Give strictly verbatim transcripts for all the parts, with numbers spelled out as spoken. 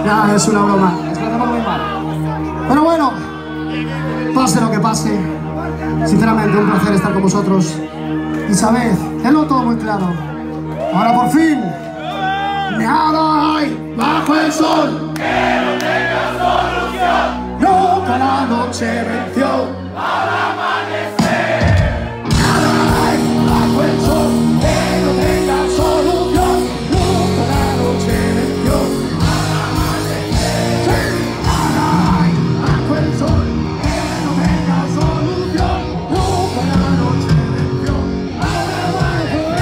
Ya, es una broma. Es que lo hacemos muy mal. Pero bueno, pase lo que pase, sinceramente un placer estar con vosotros. Y sabed, tenlo todo muy claro. Ahora por fin, nada hay bajo el sol que no tenga solución. Nunca la noche venció al amanecer. Nada hay bajo el sol que no tenga solución. Nunca la noche venció al amanecer. Nada hay bajo el sol que no tenga solución. Nunca la noche venció al amanecer.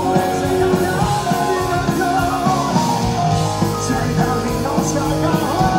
Se terminó, se acabó.